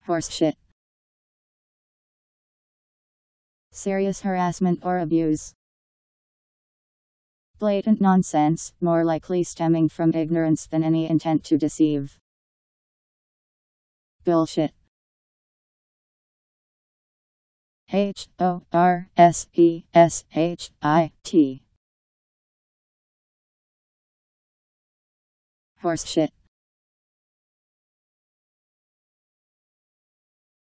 Horseshit. Serious harassment or abuse. Blatant nonsense, more likely stemming from ignorance than any intent to deceive. Bullshit. Horseshit. Horseshit.